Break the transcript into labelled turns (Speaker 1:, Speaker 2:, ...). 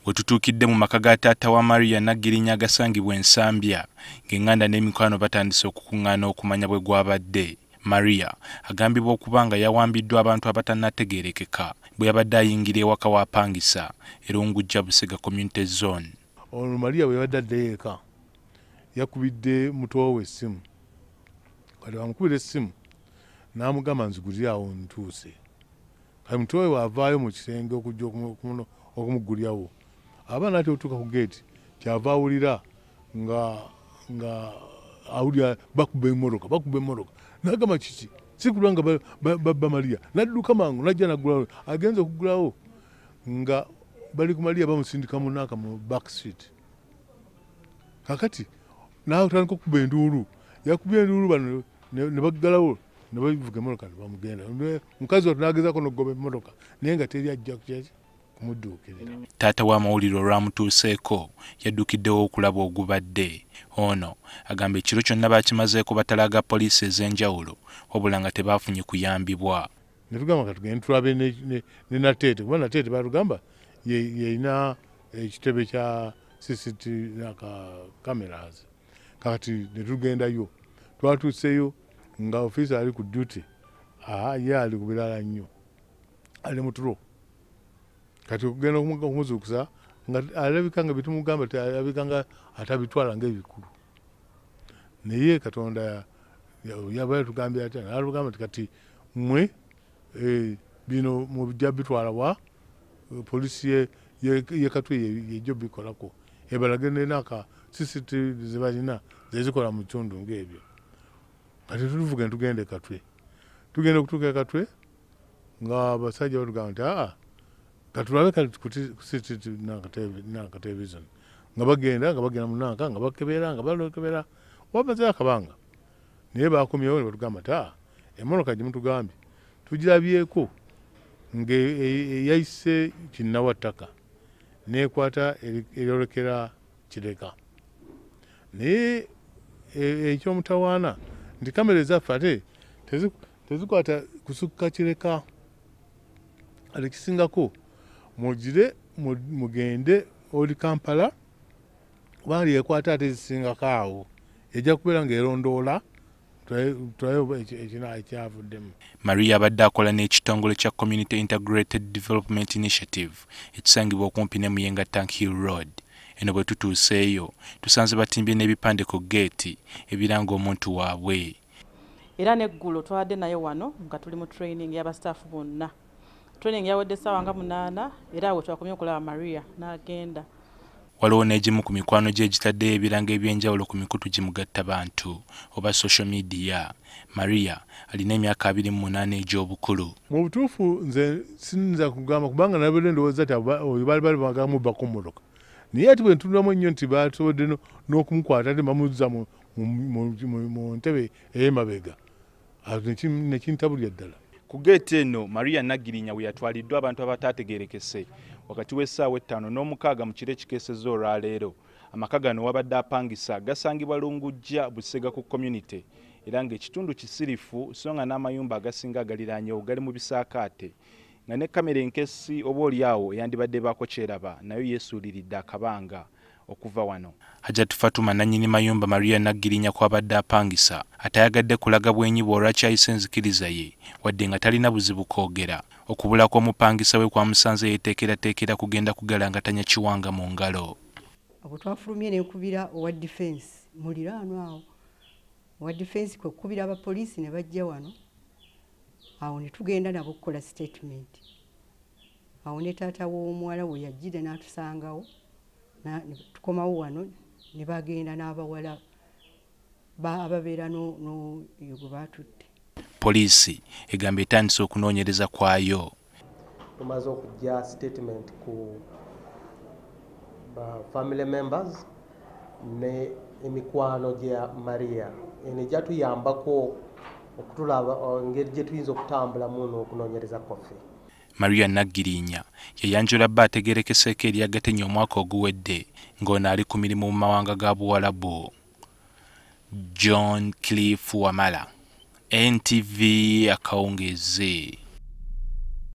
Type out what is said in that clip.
Speaker 1: Wetutuukidde mu maka ga taata wa Maria Nagirinya agasangibwa ensambya ng'enganda n'emikwano batandise okukuŋŋaana okumanya bwe gwabadde. Maria agambibwa okuba nga yawambiddwa abantu abatannategeerekeka bwe yabadde ayingira ewaka w'apangisa Erungujja Busega Community Zone.
Speaker 2: Ono Maria bwe yabadde addayo eka yakubidde muto we essimu. Kati bamukubira essimu n'amugamba nzigulire awo ntuuse. Kati muto we wavaayo mu kisenge okujja okumugulyawo. Abaana ate otuuka ku geeti kyava awulira nga awulira bakuba emmotoka. N'agamba kiki sikulwa nga babba Maria. N'adduka mangu n'ajja n'aggulawo. Agenze okuggulawo nga bali ku Maria bamusindika munnaaka mu back street. Kakati n'atandika okukuba enduulu. Yakubye enduulu bano ne baggalawo ne bavuga emmotoka ne bamugenda. Mukazi wattu n'agezaako n'oggoba emmotoka naye nga teri ajja kumudduukirira.
Speaker 1: Taata w'amawulire olwamutuuseeko yaddukiddewo okulaba ogubadde. Ono agamba ekiro kyonna baakimazeeko batalaga poliisi ez'enjawulo wabula nga tebaafunye kuyambibwa.
Speaker 2: Ne tugamba ka tugende tulabe ne Nateete kuba Nateete baatugamba yeyina ekitebe kya CCTV cameras. Kakati ne tugendayo. Twatuuseyo nga ofiisa ali ku duty. Ye ali ku birala nnyo. Ali mu tulo. Kati okugenda okumuzuukusa nga alabika nga bitumugamba alabika nga atabitwala ng'ebikulu. Naye Katonda yaba yatugambye atya n'atugamba kati mmwe bino mujja bitwala wa poliisi ye Katwe yejjo bikolako. Ebalage n'aka CCTV ze balina zezikola mu kitundu ng'ebyo. Kati tuvuge tugende Katwe. Tugenda okutuuka Katwe nga abasajja batugamba nti katulabe kati ku CCTV n'aka television. Nga bagenda munanka nga bakebera wamaze akabanga. Naye baakomyewo ne batugamba nti emmotoka gye mutugambye tugirabyeko ng'eyayise kinnawattaka n'ekwata eryolekera Kireka. Naye ekyomutawaana nti kamera ezaffe ate tezikwata kusukka Kireka. Ate kisingako mugire mugende oli Kampala bali ekwata ate zisingako awo ejja kubeera ng'erondoola ekyavuddemu.
Speaker 1: Maria abadde akola n'ekitongole kya Community Integrated Development Initiative ekisangibwa okumpi ne Muyenga Tank Hill Road. Eno bwe tutuuseeyo tusanze batimbye n'ebipande ku geeti ebiranga omuntu waabwe.
Speaker 3: Era n'eggulo twadde nayo wano nga tuli mu training y'abastaafu bonna. Training yawedde essaawa nga 8 era awo twakomye okulaba Maria n'agenda.
Speaker 1: Waliwo n'egimu ku mikwano gye egitaddeyo ebiranga eby'enjawulo ku mikutu gimugatta bantu oba social media. Maria alina emyaka 28 egy'obukulu.
Speaker 2: Mu butuufu nze sinza kugamba kubanga nabadde ndowooza nti baali bagamubbako mmotoka. Naye ati bwe ntunulamu ennyo nti basobodde n'okumukwata ate bamuzza mu ntebe ey'emabega. Ne kintabulya ddala.
Speaker 1: Ku geeti eno Maria Nagirinya we yatwaliddwa abantu abataategeerekese wakati w'essaawa 5 n'omukaaga mu kiro ekikeesezza olwaleero. Amaka gano wabadde apangisa gasangibwa Lungujja Busega ku community era ng'ekitundu kisirifu so nga n'amayumba agasinga agaliraanyewo gali mu bisaakaate nga ne kamera enkesi oba oliawo eyandibadde baako kyeraba nayo yeesuuliridde akabanga okuva wano. Hajjat Fatuma nannyini mayumba Maria Nagirinya kwabadde apangisa atayagadde kulaga bwenyiba olwakyayise enzikiriza ye wadde nga talina buzibu kwogera. Okubula kw'omupangisa we kwamusanze yeeteekerateekera kugenda kugalangatanya kiwanga mu ngalo.
Speaker 4: Obwe twafulumye ne nkubira owa defense muliraanwa awo. Owa defense kwe kubira abapoliisi ne bajja wano. Awo ne tugenda nabo okukola statement. Awo ne taata w'omuwala we yajjira n'atusangawo. Tukomawo wano ne bagenda n'abawala ababeera gwe baatutte.
Speaker 1: Poliisi egamba etandise okunoonyereza kwayo.
Speaker 5: Tumaze okujja statement ku family members ne emikwano gya Maria. Eno ejja tuyambako okutulaba engeri gye tuyinza okutambulamu n'okunoonyereza kwaffe.
Speaker 1: Maria Nagirinya yayanjula bba ategeerekeseeko eri Gatennya omwaka oguwedde ng'ono ali ku mirimu mu mawanga ga Buwalabu. John Cliff Wamala, NTV Akawungezi.